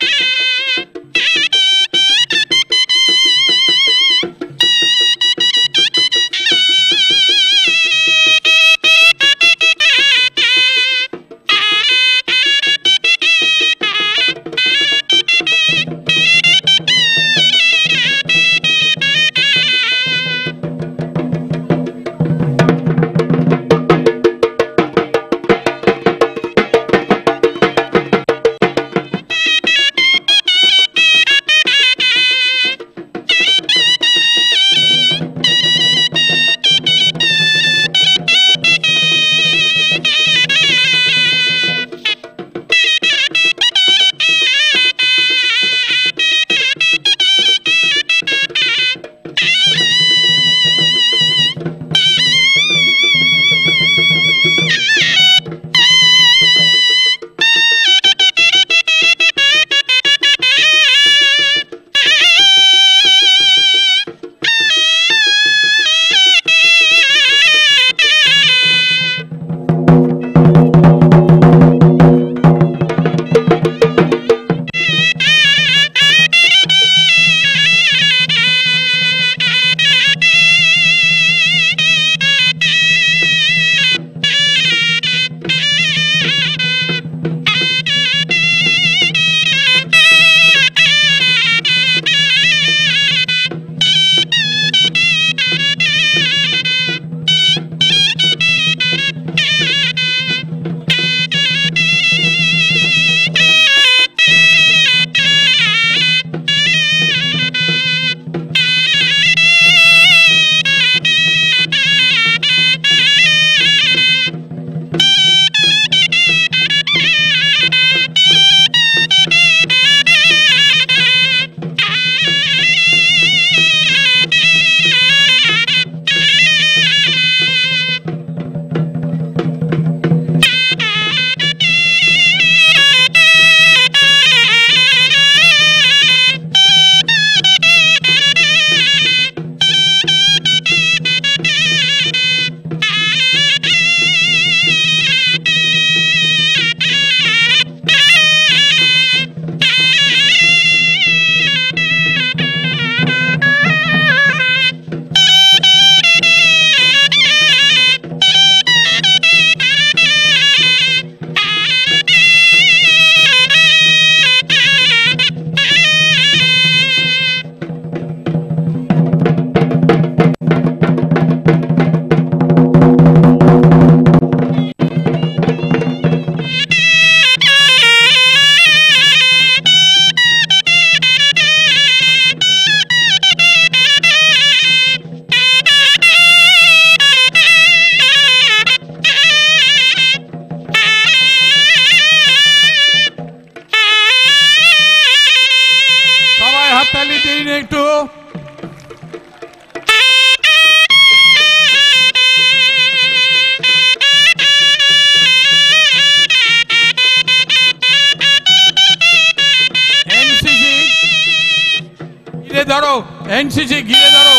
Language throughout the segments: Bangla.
ধরো, এনসিসি ঘিরে ধরো।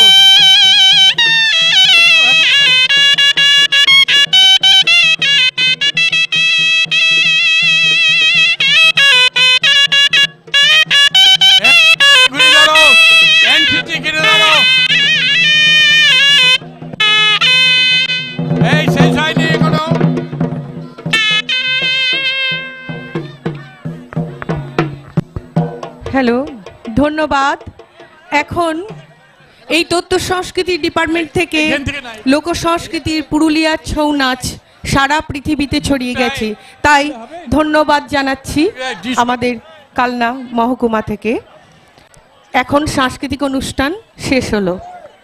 হ্যালো, ধন্যবাদ। এখন এই তথ্য সংস্কৃতি ডিপার্টমেন্ট থেকে লোক সংস্কৃতির পুরুলিয়ার ছৌ নাচ সারা পৃথিবীতে ছড়িয়ে গেছে, তাই ধন্যবাদ জানাচ্ছি আমাদের কালনা মহকুমা থেকে। এখন সাংস্কৃতিক অনুষ্ঠান শেষ হলো।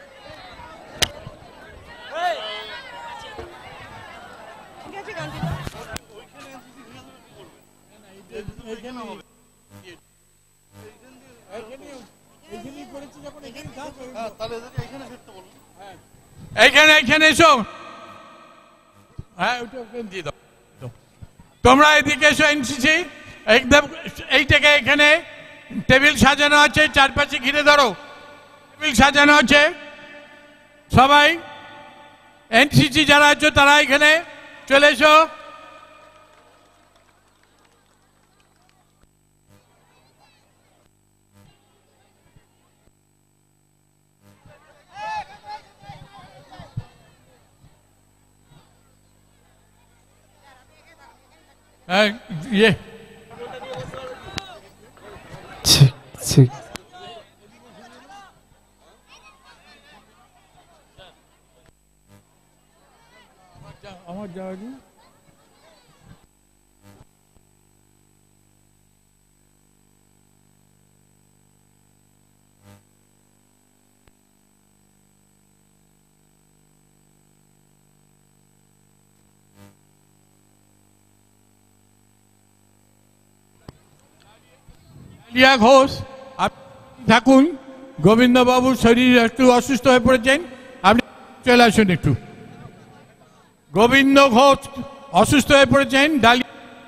এইখানে এসো, তোমরা এদিকে এসো। এনসিসি একদম এইটাকে, এখানে টেবিল সাজানো আছে, চারপাশে ঘিরে ধরো। টেবিল সাজানো আছে, সবাই এনসিসি যারা আছো তারা এখানে চলে এসো। ইয়ে ঠিক ঠিক আমার যাওয়া ডালিয়া ঘোষ আপনি থাকুন। গোবিন্দবাবুর শরীর একটু অসুস্থ হয়ে পড়েছেন, আপনি চলে আসুন একটু। গোবিন্দ ঘোষ অসুস্থ হয়ে পড়েছেন, ডালিয়া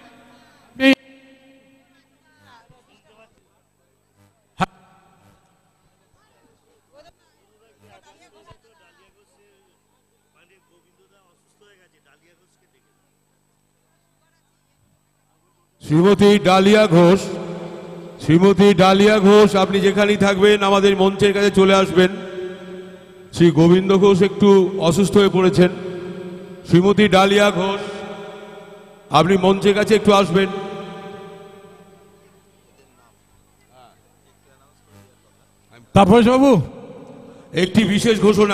শ্রীমতী ডালিয়া ঘোষ, শ্রীমতী ডালিয়া ঘোষ আপনি যেখানেই থাকবেন আমাদের মঞ্চের কাছে চলে আসবেন। শ্রী গোবিন্দ ঘোষ একটু অসুস্থ হয়ে পড়েছেন। শ্রীমতী ডালিয়া ঘোষ আপনি মঞ্চের কাছে একটু আসবেন। তাপস বাবু, একটি বিশেষ ঘোষণা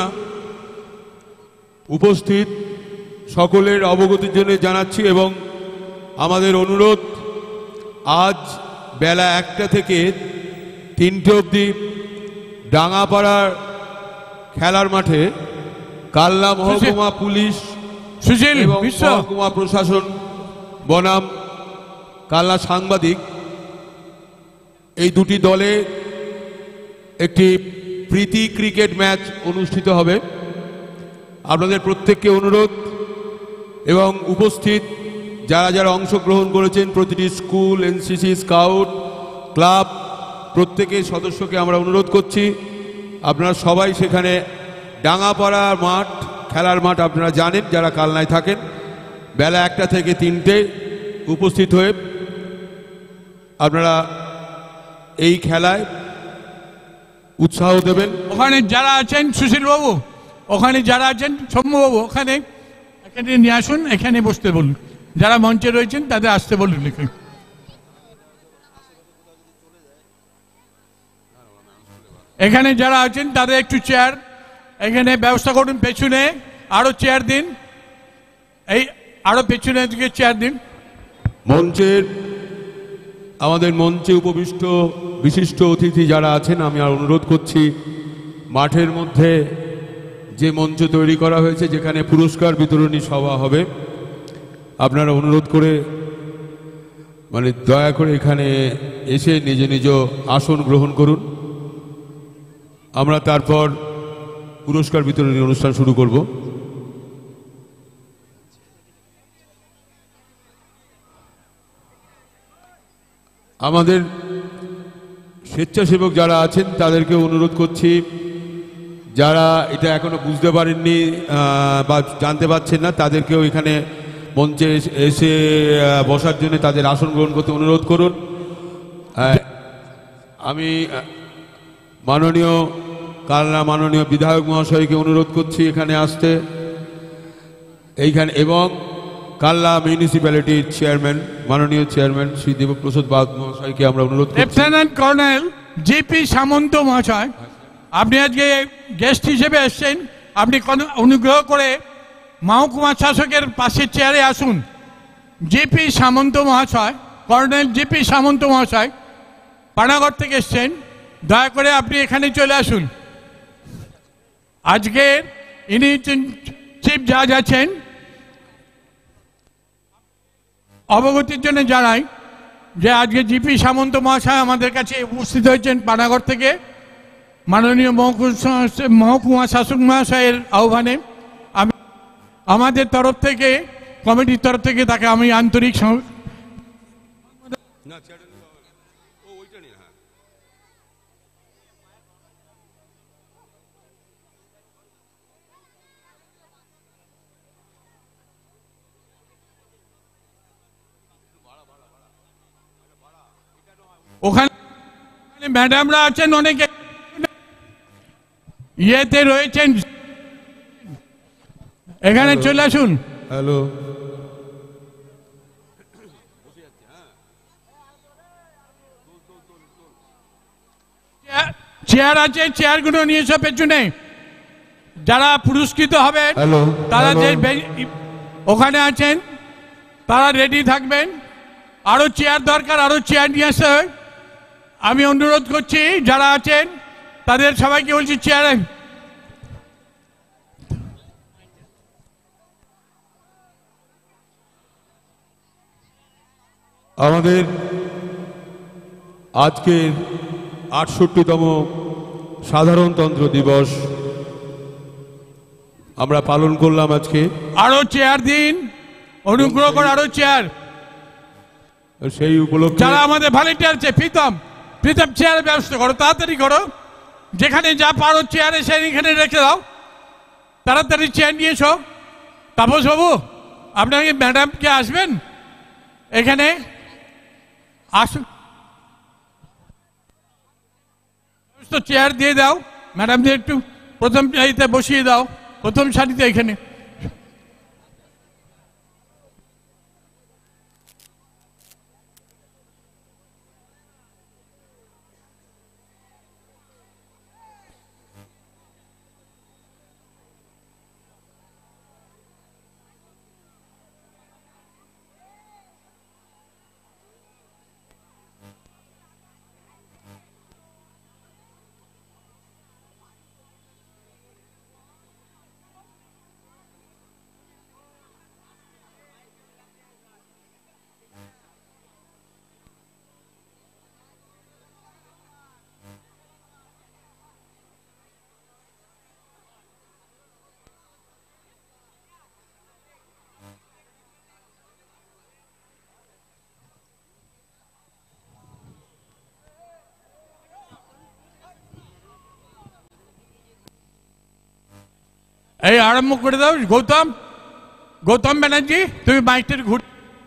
উপস্থিত সকলের অবগতির জন্য জানাচ্ছি এবং আমাদের অনুরোধ, আজ বেলা 1টা থেকে 3টে অবধি ডাঙ্গাপাড়ার খেলার মাঠে কালনা মহকুমা পুলিশ সুশীল এবং বিশ্ব মহকুমা প্রশাসন বনাম কালনা সাংবাদিক এই দুটি দলে একটি প্রীতি ক্রিকেট ম্যাচ অনুষ্ঠিত হবে। আপনাদের প্রত্যেককে অনুরোধ এবং উপস্থিত যারা যারা অংশগ্রহণ করেছেন প্রতিটি স্কুল, এনসিসি, স্কাউট, ক্লাব প্রত্যেকের সদস্যকে আমরা অনুরোধ করছি আপনারা সবাই সেখানে ডাঙ্গাপাড়া মাঠ, খেলার মাঠ আপনারা জানেন যারা কালনায় থাকেন, বেলা 1টা থেকে 3টে উপস্থিত হয়ে আপনারা এই খেলায় উৎসাহ দেবেন। ওখানে যারা আছেন সুশীল বাবু, ওখানে যারা আছেন সৌম্যবাবু, ওখানে এখানে নিয়ে আসুন, এখানে বসতে বলুন। যারা মঞ্চে রয়েছেন তাদের আসতে বলুন। এখানে যারা আছেন তাদের একটু চেয়ার এখানে ব্যবস্থা করুন, পেছনে আরো চেয়ার দিন, এই আরো পেছনে দিকে চেয়ার দিন। মঞ্চের আমাদের মঞ্চে উপবিষ্ট বিশিষ্ট অতিথি যারা আছেন আমি আর অনুরোধ করছি মাঠের মধ্যে যে মঞ্চ তৈরি করা হয়েছে যেখানে পুরস্কার বিতরণী সভা হবে, আপনারা অনুরোধ করে দয়া করে এখানে এসে নিজ নিজ আসন গ্রহণ করুন। আমরা তারপর পুরস্কার বিতরণী অনুষ্ঠান শুরু করব। আমাদের স্বেচ্ছাসেবক যারা আছেন তাদেরকে অনুরোধ করছি, যারা এটা এখনো বুঝতে পারেননি বা জানতে পারছেন না তাদেরকেও এখানে মঞ্চে এসে বসার জন্য তাদের আসন গ্রহণ করতে অনুরোধ করুন। আমি মাননীয় বিধায়ক মহাশয়কে অনুরোধ করছি এখানে আসতে এইখানে, এবং কালনা মিউনিসিপ্যালিটির চেয়ারম্যান, মাননীয় চেয়ারম্যান শ্রী দেবপ্রসাদ বাগ মহাশয়কে আমরা অনুরোধ করছি। লেফটেন্যান্ট কর্নেল জিপি সামন্ত মহাশয়, আপনি আজকে গেস্ট হিসেবে এসেছেন, আপনি অনুগ্রহ করে মহকুমা শাসকের পাশের চেয়ারে আসুন। জিপি সামন্ত মহাশয়, কর্নেল জিপি সামন্ত মহাশয় পানাগড় থেকে এসছেন, দয়া করে আপনি এখানে চলে আসুন। আজকে ইনি চিফ জাজ আছেন, অবগতির জন্য জানাই যে আজকে জিপি সামন্ত মহাশয় আমাদের কাছে উপস্থিত হয়েছেন পানাগড় থেকে মাননীয় মহকুমা শাসক মহাশয়ের আহ্বানে। আমি আমাদের তরফ থেকে, কমিটির তরফ থেকে তাকে আমি আন্তরিক ওখানে ম্যাডামরা আছেন, অনেকে ইয়েতে রয়েছেন, এখানে চলে আসুন। হ্যালো, চেয়ার আছে, চেয়ারগুলো নিয়ে এসো পেছনে। যারা পুরস্কৃত হবে হ্যালো, তারা যে হ্যালো। ওখানে আছেন তারা রেডি থাকবেন। আরো চেয়ার দরকার, আরো চেয়ার নিয়ে আসতে হবে। আমি অনুরোধ করছি যারা আছেন তাদের সবাইকে বলছি চেয়ারে। আমাদের আজকের ৬৮তম সাধারণতন্ত্র দিবস আমরা পালন করলাম আজকে। আরো চেয়ার দিন, অনুগ্রহ করে আরো চেয়ার। সেই উপলক্ষে যারা আমাদের ভলেন্টিয়ার আছে, প্রীতম চেয়ারের ব্যবস্থা করো, তাড়াতাড়ি করো। যেখানে যা পারো চেয়ার এসে এখানে রেখে দাও, তাড়াতাড়ি চেয়ার নিয়ে এসো। তাপস বাবু, আপনাকে ম্যাডাম কে আসবেন এখানে? আসুন, তো চেয়ার দিয়ে দাও ম্যাডামদের, একটু প্রথম সারিতে বসিয়ে দাও, প্রথম সারিতে এখানে। এই আরম্ভ করে দাও। গৌতম ব্যানার্জি, তুমি মাইকটার ঘুর।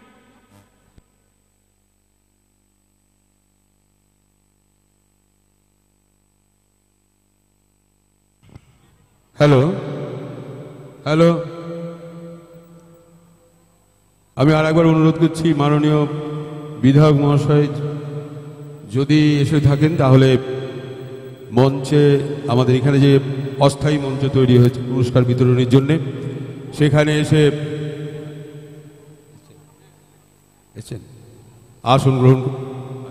হ্যালো হ্যালো, আমি আর একবার অনুরোধ করছি মাননীয় বিধায়ক মহাশয় যদি এসে থাকেন তাহলে মঞ্চে, আমাদের এখানে যে অস্থায়ী মঞ্চ তৈরি হয়েছে পুরস্কার বিতরণের জন্যে, সেখানে এসে আসন গ্রহণ করুন।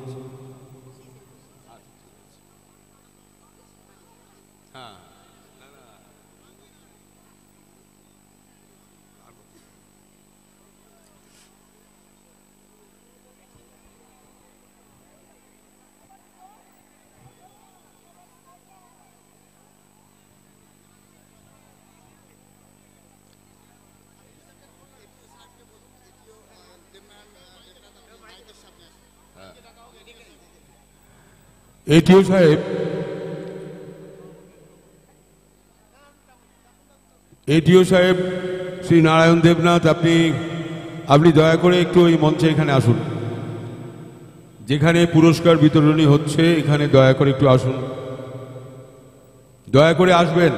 এটিও সাহেব, শ্রী নারায়ণ দেবনাথ, আপনি দয়া করে একটু ওই মঞ্চে এখানে আসুন। যেখানে পুরস্কার বিতরণী হচ্ছে এখানে দয়া করে একটু আসুন, দয়া করে আসবেন।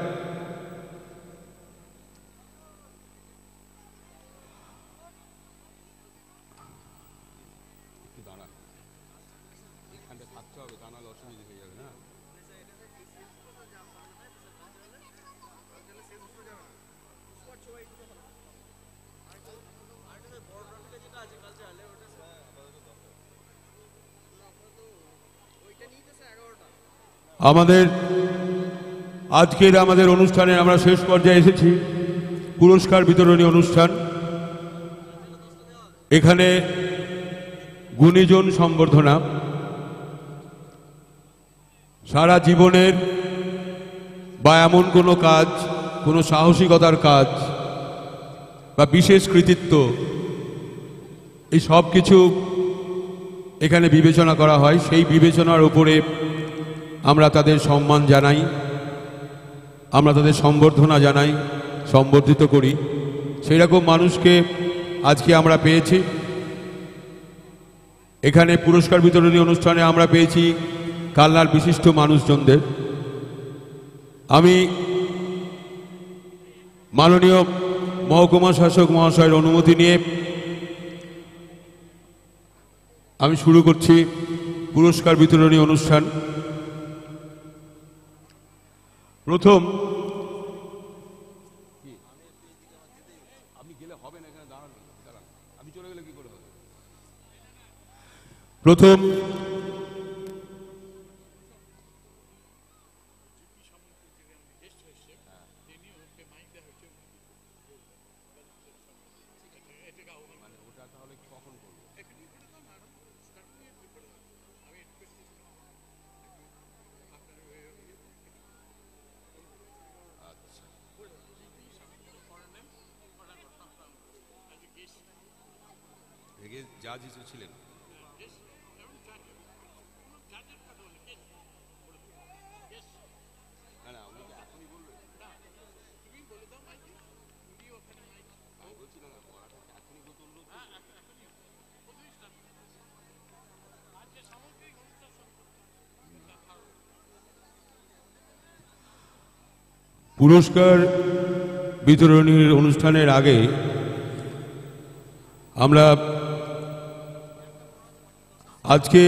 আমাদের অনুষ্ঠানে আমরা শেষ পর্যায়ে এসেছি, পুরস্কার বিতরণী অনুষ্ঠান। এখানে গুণীজন সম্বর্ধনা, সারা জীবনের বা এমন কোনো কাজ, কোনো সাহসিকতার কাজ বা বিশেষ কৃতিত্ব, এই সব কিছু এখানে বিবেচনা করা হয়। সেই বিবেচনার উপরে আমরা তাদের সম্মান জানাই, আমরা তাদের সম্বর্ধনা জানাই, সম্বর্ধিত করি। সেই রকম মানুষকে আজকে আমরা পেয়েছি। এখানে পুরস্কার বিতরণী অনুষ্ঠানে আমরা পেয়েছি কালনার বিশিষ্ট মানুষজনদের। আমি মাননীয় মহকুমা শাসক মহাশয়ের অনুমতি নিয়ে আমি শুরু করছি পুরস্কার বিতরণী অনুষ্ঠান। প্রথম প্রথম জাজ ছিলেন পুরস্কার বিতরণীর অনুষ্ঠানের আগে আমরা আজকে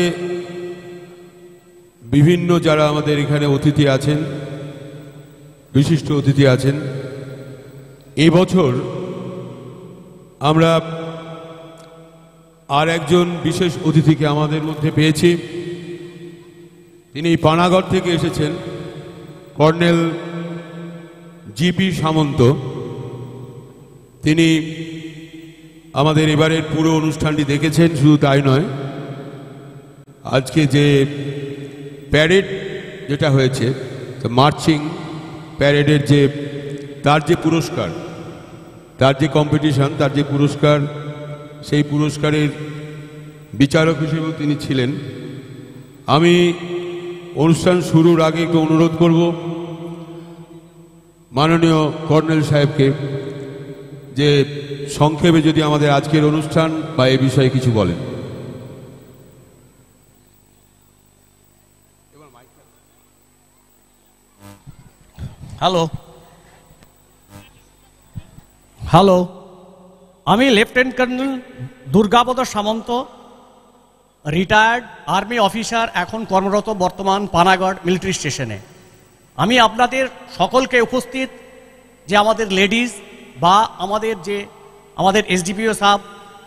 বিভিন্ন যারা আমাদের এখানে অতিথি আছেন, বিশিষ্ট অতিথি আছেন, এই বছর আমরা আর একজন বিশেষ অতিথিকে আমাদের মধ্যে পেয়েছি। তিনি পানাগড় থেকে এসেছেন, কর্নেল জিপি সামন্ত। তিনি আমাদের এবারের পুরো অনুষ্ঠানটি দেখেছেন, শুধু তাই নয়, আজকে যে প্যারেড যেটা হয়েছে, মার্চিং প্যারেডের যে তার যে পুরস্কার, তার যে কম্পিটিশন, তার যে পুরস্কার, সেই পুরস্কারের বিচারক হিসেবেও তিনি ছিলেন। আমি অনুষ্ঠান শুরুর আগে একটু অনুরোধ করব মাননীয় কর্নেল সাহেবকে যে সংক্ষেপে যদি আমাদের আজকের অনুষ্ঠান বা এ বিষয়ে কিছু বলেন। হ্যালো, আমি lieutenant colonel Durgapada Samanta, retired army officer, এখন কর্মরত বর্তমান পানাগড় মিলিটারি স্টেশনে। আমি আপনাদের সকলকে উপস্থিত যে আমাদের লেডিজ বা আমাদের এসডিপিও সাহেব,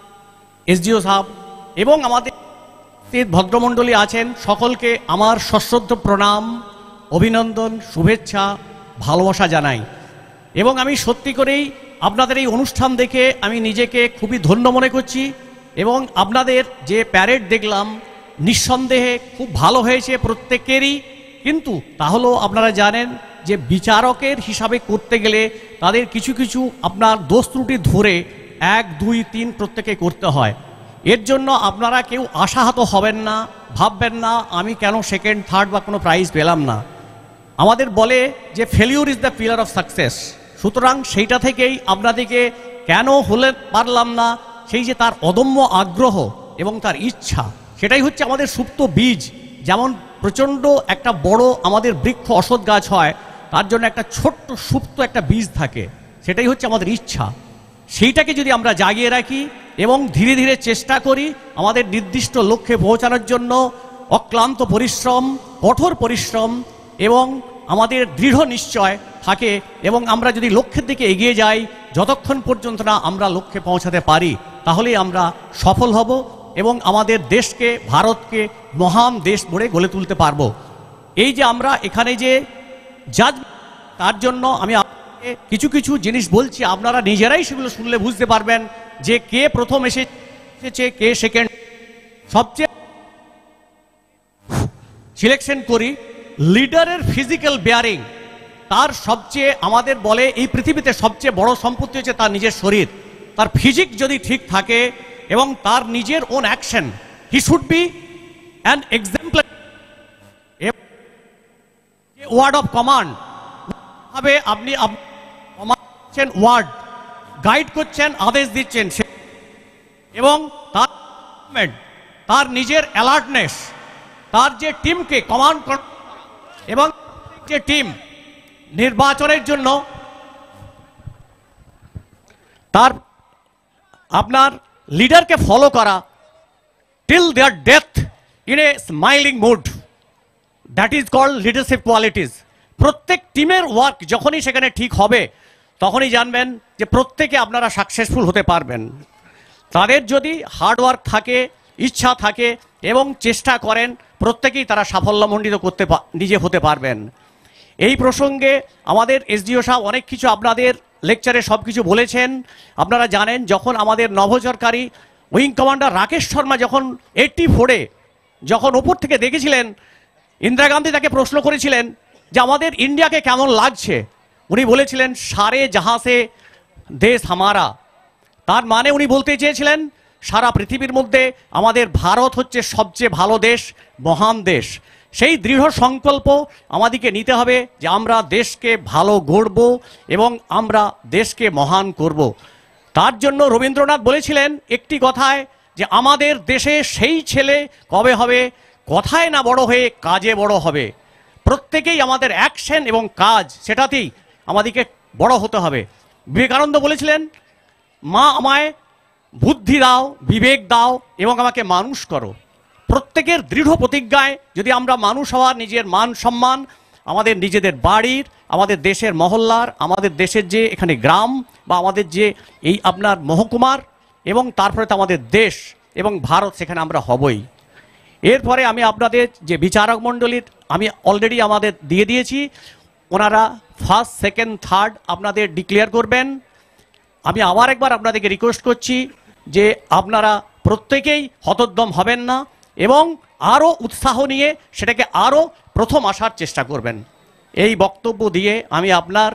এসডিও সাহেব এবং আমাদের ভদ্রমণ্ডলী আছেন, সকলকে আমার সশ্রদ্ধ প্রণাম, অভিনন্দন, শুভেচ্ছা, ভালোবাসা জানাই। এবং আমি সত্যি করেই আপনাদের এই অনুষ্ঠান দেখে আমি নিজেকে খুবই ধন্য মনে করছি। এবং আপনাদের যে প্যারেড দেখলাম, নিঃসন্দেহে খুব ভালো হয়েছে প্রত্যেকেরই। কিন্তু তাহলেও আপনারা জানেন যে বিচারকের হিসাবে করতে গেলে তাদের কিছু কিছু আপনার দোষ ত্রুটি ধরে 1, 2, 3 প্রত্যেকে করতে হয়। এর জন্য আপনারা কেউ আশাহত হবেন না, ভাববেন না আমি কেন সেকেন্ড, থার্ড বা কোনো প্রাইজ পেলাম না। আমাদের বলে যে failure is the pillar of success. সুতরাং সেইটা থেকেই আপনাদেরকে কেন হলে পারলাম না, সেই যে তার অদম্য আগ্রহ এবং তার ইচ্ছা, সেটাই হচ্ছে আমাদের সুপ্ত বীজ। যেমন প্রচণ্ড একটা বড় আমাদের বৃক্ষ অশ্বত্থ গাছ হয়, তার জন্য একটা ছোট্ট সুপ্ত একটা বীজ থাকে, সেটাই হচ্ছে আমাদের ইচ্ছা। সেইটাকে যদি আমরা জাগিয়ে রাখি এবং ধীরে ধীরে চেষ্টা করি আমাদের নির্দিষ্ট লক্ষ্যে পৌঁছানোর জন্য, অক্লান্ত পরিশ্রম, কঠোর পরিশ্রম এবং আমাদের দৃঢ় নিশ্চয় থাকে, এবং আমরা যদি লক্ষ্যের দিকে এগিয়ে যাই, যতক্ষণ পর্যন্ত না আমরা লক্ষ্যে পৌঁছাতে পারি, তাহলেই আমরা সফল হব এবং আমাদের দেশকে, ভারতকে মহান দেশ গড়ে গড়ে তুলতে পারব। এই যে আমরা এখানে যে জাজ, তার জন্য আমি কিছু কিছু জিনিস বলছি, আপনারা নিজেরাই সেগুলো শুনলে বুঝতে পারবেন যে কে প্রথম এসেছে, কে সেকেন্ড। সবচেয়ে সিলেকশন করি লিডারের ফিজিক্যাল বেয়ারিং। তার সবচেয়ে আমাদের বলে এই পৃথিবীতে সবচেয়ে বড় সম্পত্তি হচ্ছে তার নিজের শরীর। তার ফিজিক যদি ঠিক থাকে এবং তার নিজের own action, he should be an example. Word of command ভাবে আপনি ওয়ার্ড গাইড করছেন, আদেশ দিচ্ছেন, এবং তার নিজের অ্যালার্টনেস, তার যে টিমকে কমান্ড এবং যে টিম নির্বাচনের জন্য তার আপনার লিডারকে ফলো করা till their death in a smiling mood, that is called leadership qualities. প্রত্যেক টিমের ওয়ার্ক যখনই সেখানে ঠিক হবে তখনই জানবেন যে প্রত্যেকে আপনারা সাকসেসফুল হতে পারবেন। তাদের যদি হার্ডওয়ার্ক থাকে, ইচ্ছা থাকে এবং চেষ্টা করেন, প্রত্যেকেই তারা সাফল্যমণ্ডিত নিজে হতে পারবেন। এই প্রসঙ্গে আমাদের এসডিও সাহেব অনেক কিছু আপনাদের লেকচারে সব কিছু বলেছেন। আপনারা জানেন যখন আমাদের নভোচারকারী উইং কমান্ডার রাকেশ শর্মা যখন 84-এ যখন ওপর থেকে দেখেছিলেন, ইন্দিরা গান্ধী তাকে প্রশ্ন করেছিলেন যে আমাদের ইন্ডিয়াকে কেমন লাগছে, উনি বলেছিলেন সারে জাহাসে দেশ হামারা। তার মানে উনি বলতে চেয়েছিলেন সারা পৃথিবীর মধ্যে আমাদের ভারত হচ্ছে সবচেয়ে ভালো দেশ, মহান দেশ। সেই দৃঢ় সংকল্প আমাদেরকে নিতে হবে যে আমরা দেশকে ভালো গড়ব এবং আমরা দেশকে মহান করব। তার জন্য রবীন্দ্রনাথ বলেছিলেন একটি কথায় যে আমাদের দেশে সেই ছেলে কবে হবে কথায় না বড় হয়ে কাজে বড় হবে। প্রত্যেকেই আমাদের অ্যাকশন এবং কাজ সেটাতেই আমাদেরকে বড় হতে হবে। বিবেকানন্দ বলেছিলেন মা আমায় বুদ্ধি দাও, বিবেক দাও এবং আমাকে মানুষ করো। প্রত্যেকের দৃঢ় প্রতিজ্ঞায় যদি আমরা মানুষ হওয়ার, নিজের মান সম্মান, আমাদের নিজেদের বাড়ির, আমাদের দেশের মহল্লার, আমাদের দেশের যে এখানে গ্রাম বা আমাদের যে এই আপনার মহকুমার এবং তারপরে তো আমাদের দেশ এবং ভারত, সেখানে আমরা হবই। এরপরে আমি আপনাদের যে বিচারক মণ্ডলীর আমি অলরেডি আমাদের দিয়ে দিয়েছি, ওনারা ফার্স্ট, সেকেন্ড, থার্ড আপনাদের ডিক্লেয়ার করবেন। আমি আবার একবার আপনাদেরকে রিকোয়েস্ট করছি যে আপনারা প্রত্যেকেই হতোদ্যম হবেন না এবং আরও উৎসাহ নিয়ে সেটাকে আরও প্রথম আসার চেষ্টা করবেন। এই বক্তব্য দিয়ে আমি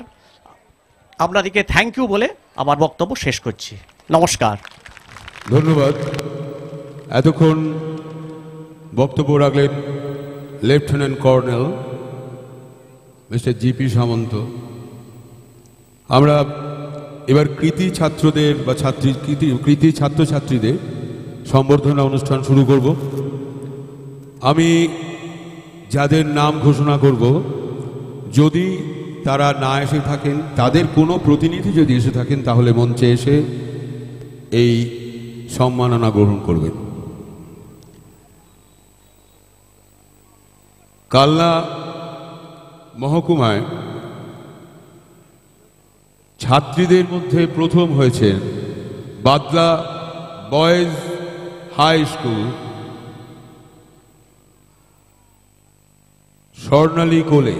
আপনাদেরকে থ্যাংক ইউ বলে আমার বক্তব্য শেষ করছি। নমস্কার। ধন্যবাদ। এতক্ষণ বক্তব্য রাখলেন lieutenant colonel mister GP Samanta. আমরা এবার কৃতি ছাত্রদের বা কৃতি ছাত্রছাত্রীদের সম্বর্ধনা অনুষ্ঠান শুরু করব। আমি যাদের নাম ঘোষণা করব, যদি তারা না এসে থাকেন, তাদের কোনো প্রতিনিধি যদি এসে থাকেন, তাহলে মঞ্চে এসে এই সম্মাননা গ্রহণ করবেন। কালনা মহকুমায় ছাত্রীদের মধ্যে প্রথম হয়েছেন Badla boys high school Swarnali Kole.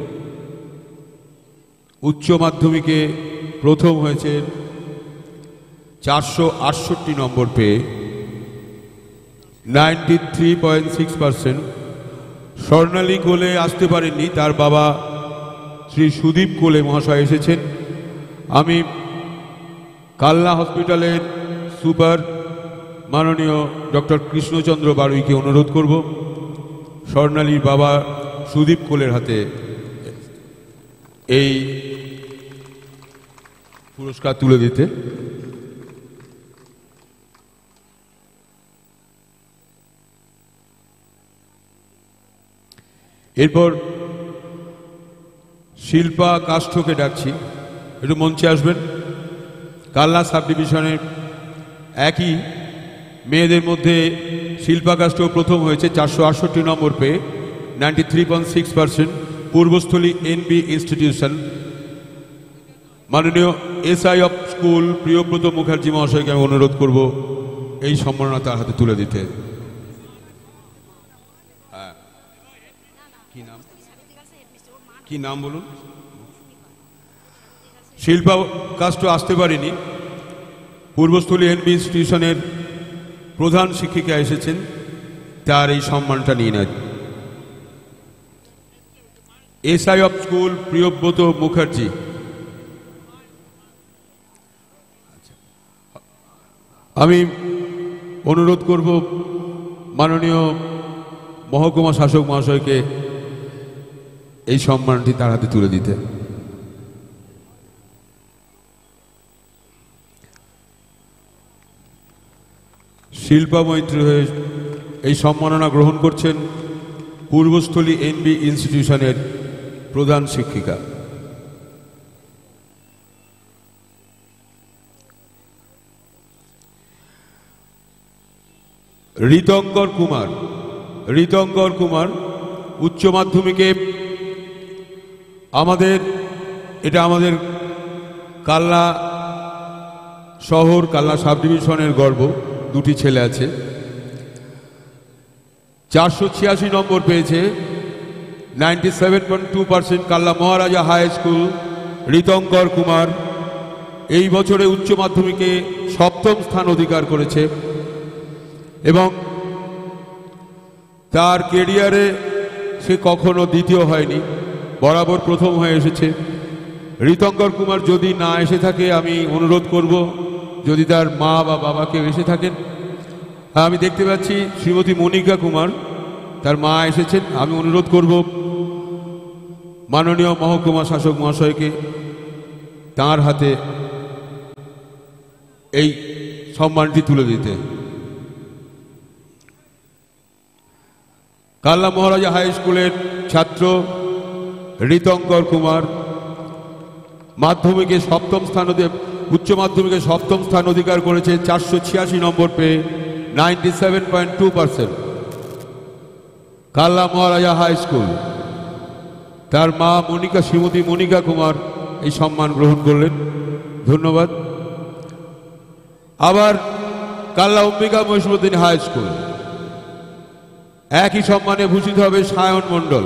উচ্চ মাধ্যমিকে প্রথম হয়েছেন 468 নম্বর পেয়ে 93.6%। স্বর্ণালী কোলে আসতে পারেননি, তার বাবা শ্রী সুদীপ কোলে মহাশয় এসেছেন। আমি কালনা হসপিটালের সুপার মাননীয় ডক্টর কৃষ্ণচন্দ্র বারুইকে অনুরোধ করব স্বর্ণালীর বাবা সুদীপ কোলের হাতে এই পুরস্কার তুলে দিতে। এরপর শিল্পা কাষ্ঠকে ডাকছি, একটু মঞ্চে আসবেন। কালনা সাব ডিভিশনের একই মেয়েদের মধ্যে শিল্পা কাষ্ঠ প্রথম হয়েছে 468 নম্বর পেয়ে 93.6%। Purbasthali NB institution. মাননীয় SI of school Priyabrata Mukherjee মহাশয়কে আমি অনুরোধ করব এই সম্মাননা তার হাতে তুলে দিতে। কি নাম বলুন? শিল্পা কাষ্ট আসতে পারেনি, পূর্বস্থলী এনবি ইনস্টিটিউশনের প্রধান শিক্ষিকা এসেছেন, তার এই সম্মানটা নিয়ে নেয়। SI of school Priyabrata Mukherjee. আমি অনুরোধ করব মাননীয় মহকুমা শাসক মহাশয়কে এই সম্মানটি তার হাতে তুলে দিতে। শিল্পা মৈত্রী হয়ে এই সম্মাননা গ্রহণ করছেন পূর্বস্থলী এনবি ইনস্টিটিউশনের প্রধান শিক্ষিকা। ঋতঙ্কর কুমার উচ্চ মাধ্যমিকে এটা আমাদের কালনা শহর, কালনা সাব ডিভিশনের গর্ব। দুটি ছেলে আছে, 486 নম্বর পেয়েছে, 97.2%। কালনা মহারাজা হাই স্কুল ঋতঙ্কর কুমার এই বছরে উচ্চ মাধ্যমিকে 7ম স্থান অধিকার করেছে এবং তার কেরিয়ারে সে কখনো দ্বিতীয় হয়নি, বরাবর প্রথম হয়ে এসেছে। ঋতঙ্কর কুমার যদি না এসে থাকে, আমি অনুরোধ করব যদি তার মা বা বাবা কেউ এসে থাকেন। আমি দেখতে পাচ্ছি শ্রীমতী মনিকা কুমার, তার মা এসেছেন। আমি অনুরোধ করব মাননীয় মহকুমা শাসক মহাশয়কে তাঁর হাতে এই সম্মানটি তুলে দিতে। কালনা মহারাজা হাই স্কুলের ছাত্র ঋতঙ্কর কুমার মাধ্যমিকে 7ম স্থান, উচ্চ মাধ্যমিকে 7ম স্থান অধিকার করেছে 486 নম্বর পেয়ে, 97.2%। কালনা মহারাজা হাই স্কুল, তার মা মনিকা, শ্রীমতী মনিকা কুমার এই সম্মান গ্রহণ করলেন, ধন্যবাদ। আবার কালনা অম্বিকা মহিষমদ্দিন হাই স্কুল, একই সম্মানে ভূষিত হবে সায়ন মণ্ডল,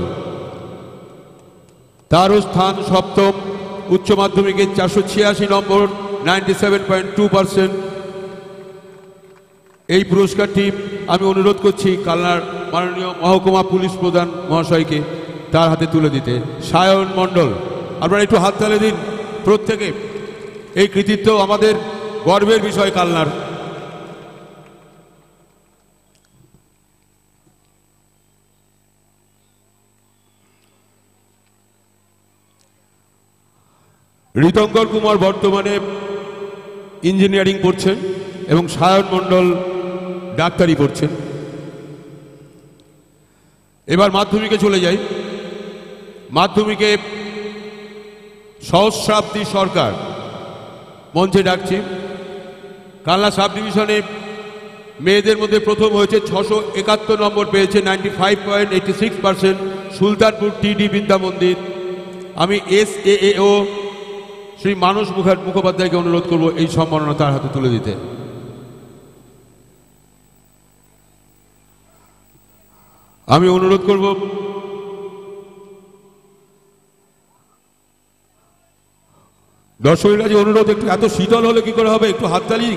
তারও স্থান 7ম, উচ্চ মাধ্যমিকে 486 নম্বর, 97.2%। এই পুরস্কারটি আমি অনুরোধ করছি কালনার মাননীয় মহকুমা পুলিশ প্রধান মহাশয়কে তার হাতে তুলে দিতে। সায়ন মণ্ডল, আপনারা একটু হাততালি দিন প্রত্যেকে। এই কৃতিত্ব আমাদের গর্বের বিষয় কালনার। ঋতঙ্কর কুমার বর্তমানে ইঞ্জিনিয়ারিং পড়ছেন এবং সায়ন মণ্ডল ডাক্তারি পড়ছেন। এবার মাধ্যমিকে চলে যাই। মাধ্যমিকে সহস্রাব্দী সরকার মঞ্চে ডাকছি। কালনা সাব ডিভিশনে মেয়েদের মধ্যে প্রথম হয়েছে, 671 নম্বর পেয়েছে, 95.86%, সুলতানপুর টিডি বিদ্যা মন্দির। আমি SAAO শ্রী মানস মুখোপাধ্যায়কে অনুরোধ করব এই সম্মাননা তার হাতে তুলে দিতে। আমি অনুরোধ করব দর্শকরা, যে অনুরোধ, একটু এত শীতল হলে কি করে হবে, একটু হাততালি।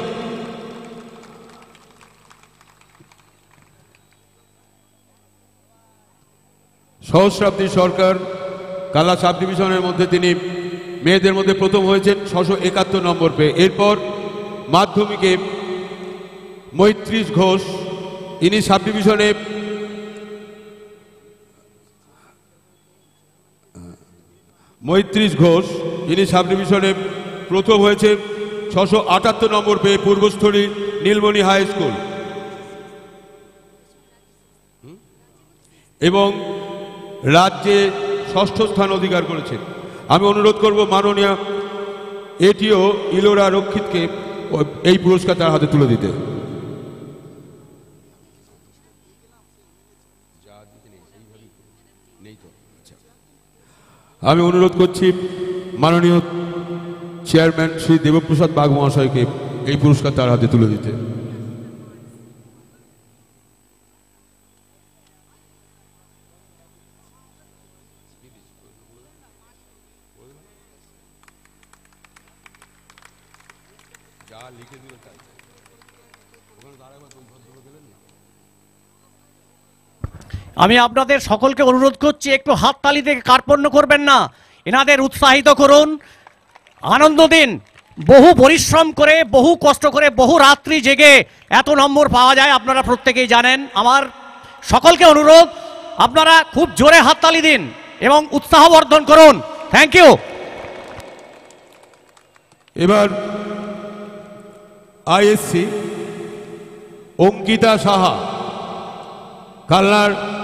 সহস্রাব্দী সরকার কালনা সাব ডিভিশনের মধ্যে তিনি মেয়েদের মধ্যে প্রথম হয়েছেন 671 নম্বর পেয়ে। এরপর মাধ্যমিকে মৈত্রীশ ঘোষ, ইনি সাব ডিভিশনে প্রথম হয়েছে 678 নম্বর পেয়ে, পূর্বস্থলী নীলমণি হাই স্কুল, এবং রাজ্যে 6ষ্ঠ স্থান অধিকার করেছেন। আমি অনুরোধ করব মাননীয় ATO ইলোরা রক্ষিতকে এই পুরস্কার তার হাতে তুলে দিতে। আমি অনুরোধ করছি মাননীয় চেয়ারম্যান শ্রী দেবপ্রসাদ বাগ মহাশয়কে এই পুরস্কার তার হাতে তুলে দিতে। আমি আপনাদের সকলকে অনুরোধ করছি, একটু হাততালি থেকে কার্পণ্য করবেন না, এনাদের উৎসাহিত করুন, আনন্দ দিন। বহু পরিশ্রম করে, বহু কষ্ট করে, বহু রাত্রি জেগে এত নম্বর পাওয়া যায়, আপনারা প্রত্যেকেই জানেন। আমার সকলকে অনুরোধ, আপনারা খুব জোরে হাততালি দিন এবং উৎসাহবর্ধন করুন। Thank you. এবার ISC অঙ্কিতা সাহা, কালনার